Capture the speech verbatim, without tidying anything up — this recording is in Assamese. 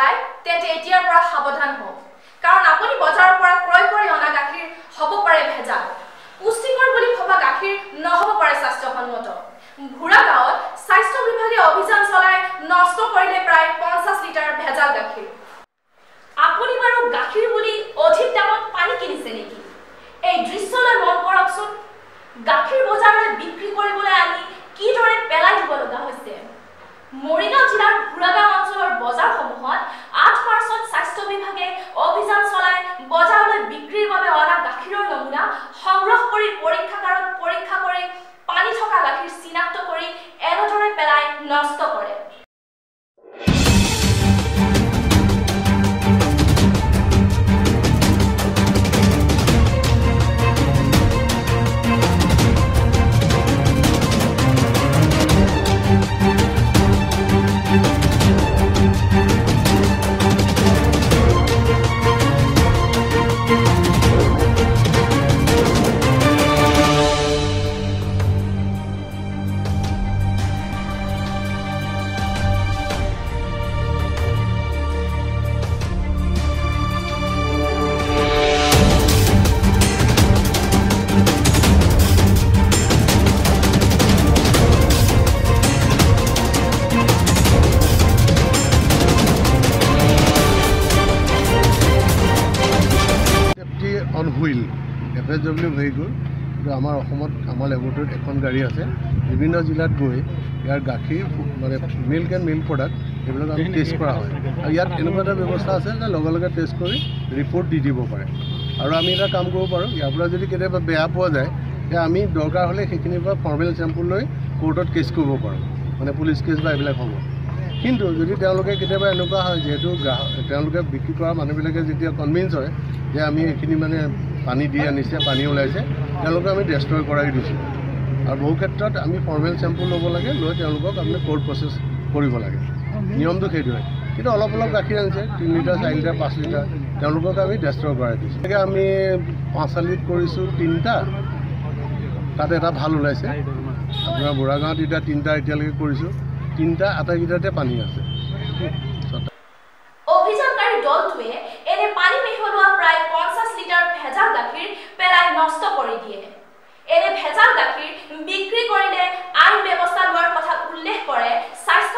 চলায় তেন্তে এতিয়াৰ পৰা সাৱধান হওক কাৰণ আপুনি বজাৰৰ পৰা ক্ৰয় কৰি অনা গাখীৰ হ'ব পাৰে ভেজাল পুষ্টিকৰ বুলি ভবা গাখীৰ নহ'ব পাৰে স্বাস্থ্যসন্মত ভুৰা গাঁৱত স্বাস্থ্য বিভাগে অভিযান চলাই নষ্ট কৰিলে প্ৰায় পঞ্চাছ লিটাৰ ভেজাল গাখীৰ আপুনি বাৰু গাখীৰ বুলি অধিক দামত পানী কিনিছে নেকি এই দৃশ্যলৈ মন কৰকচোন গাখীৰ বজাৰলৈ বিক্ৰী কৰিবলৈ আনি কিদৰে পেলাই দিব লগা হৈছে মৰিগাঁও জিলাৰ ভুৰাগাঁও অঞ্চলৰ বজাৰসমূহত আঠ মাৰ্চত স্বাস্থ্য বিভাগে অভিযান চলাই বজাৰলৈ বিক্ৰীৰ বাবে অনা গাখীৰৰ নমুনা সংগ্ৰহ কৰি পৰীক্ষাগাৰত পৰীক্ষা কৰি পানী থকা গাখীৰ চিনাক্ত কৰি এনেদৰে পেলাই নষ্ট কৰে on wheel F S W vehicle আমাৰ অসমত আমাৰ লেবৰেটৰীত এখন গাড়ী আছে বিভিন্ন জিলাত গৈ ইয়াৰ গাখীৰ মানে মিল্ক এণ্ড মিল্ক প্ৰডাক্ট এইবিলাক আমি টেষ্ট কৰা হয় আৰু ইয়াত এনেকুৱা এটা ব্যৱস্থা আছে যে লগে লগে টেষ্ট কৰি ৰিপৰ্ট দি দিব পাৰে আৰু আমি এটা কাম কৰিব পাৰোঁ ইয়াৰ পৰা যদি কেতিয়াবা বেয়া পোৱা যায় যে আমি দৰকাৰ হ'লে সেইখিনিৰ পৰা ফৰ্মেল চেম্পুল লৈ কোৰ্টত কেছ কৰিব পাৰোঁ মানে পুলিচ কেছ বা এইবিলাক হ'ব কিন্তু যদি তেওঁলোকে কেতিয়াবা এনেকুৱা হয় যিহেতু গ্ৰাহক তেওঁলোকে বিক্ৰী কৰা মানুহবিলাকে যেতিয়া কনভিন্স হয় যে আমি এইখিনি মানে পানী দি আনিছে পানী ওলাইছে তেওঁলোকে আমি ডেষ্ট্ৰয় কৰাই দিছোঁ আৰু বহু ক্ষেত্ৰত আমি ফৰ্মেল চেম্পুল ল'ব লাগে লৈ তেওঁলোকক আমি কোৰ্ট প্ৰচেছ কৰিব লাগে নিয়মটো সেইটোৱে কিন্তু অলপ অলপ গাখীৰ আনিছে তিনি লিটাৰ চাৰি লিটাৰ পাঁচ লিটাৰ তেওঁলোকক আমি ডেষ্ট্ৰয় কৰাই দিছোঁ গতিকে আমি পাঁচ চালিত কৰিছোঁ তিনিটা তাত এটা ভাল ওলাইছে আপোনাৰ বুঢ়াগাঁৱত এতিয়া তিনিটা এতিয়ালৈকে কৰিছোঁ তিনিটা আটাইকেইটাতে পানী আছে অভিযানকাৰী দলটোৱে এনে পানী মিহলোৱা প্ৰায় পঞ্চাছ লিটাৰ ভেজাল গাখীৰ পেলাই নষ্ট কৰি দিয়ে এনে ভেজাল গাখীৰ বিক্ৰী কৰিলে আইন ব্যৱস্থা লোৱাৰ কথা উল্লেখ কৰে স্বাস্থ্য